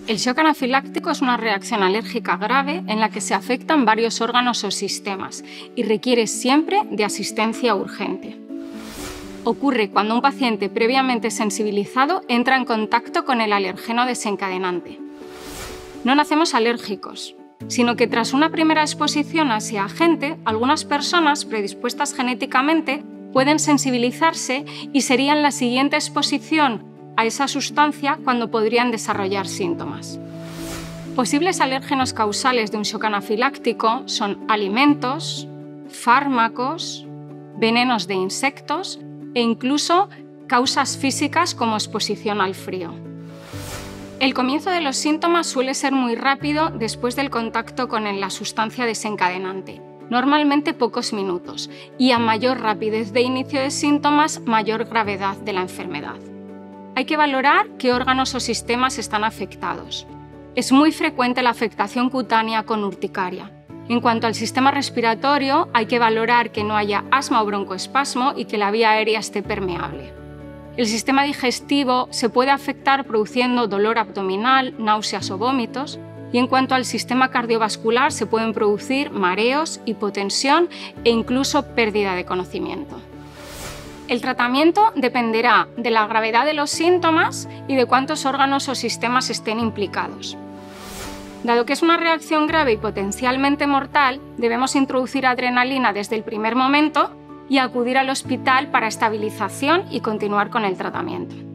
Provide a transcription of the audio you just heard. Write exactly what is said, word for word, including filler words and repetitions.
El shock anafiláctico es una reacción alérgica grave en la que se afectan varios órganos o sistemas y requiere siempre de asistencia urgente. Ocurre cuando un paciente previamente sensibilizado entra en contacto con el alergeno desencadenante. No nacemos alérgicos, sino que tras una primera exposición a ese agente, algunas personas predispuestas genéticamente pueden sensibilizarse y serían la siguiente exposición a esa sustancia cuando podrían desarrollar síntomas. Posibles alérgenos causales de un shock anafiláctico son alimentos, fármacos, venenos de insectos e incluso causas físicas como exposición al frío. El comienzo de los síntomas suele ser muy rápido después del contacto con la sustancia desencadenante, normalmente pocos minutos, y a mayor rapidez de inicio de síntomas, mayor gravedad de la enfermedad. Hay que valorar qué órganos o sistemas están afectados. Es muy frecuente la afectación cutánea con urticaria. En cuanto al sistema respiratorio, hay que valorar que no haya asma o broncoespasmo y que la vía aérea esté permeable. El sistema digestivo se puede afectar produciendo dolor abdominal, náuseas o vómitos, y en cuanto al sistema cardiovascular se pueden producir mareos, hipotensión e incluso pérdida de conocimiento. El tratamiento dependerá de la gravedad de los síntomas y de cuántos órganos o sistemas estén implicados. Dado que es una reacción grave y potencialmente mortal, debemos introducir adrenalina desde el primer momento y acudir al hospital para estabilización y continuar con el tratamiento.